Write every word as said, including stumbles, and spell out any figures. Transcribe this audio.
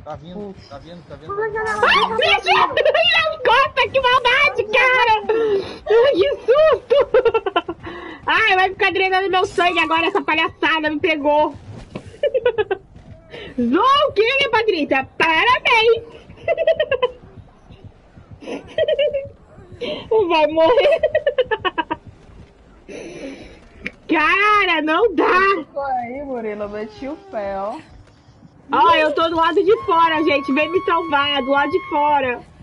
Tá vindo, tá vindo, tá vindo. Ai, bicho! Helicóptero, que maldade, cara! Que susto! Ai, vai ficar drenando meu sangue agora, essa palhaçada me pegou. Zouquinha, Patrícia, parabéns! Vai morrer. Cara, não dá. Isso aí, Murilo, meti o pé, ó. Ó, eu tô do lado de fora, gente. Vem me salvar, do lado de fora.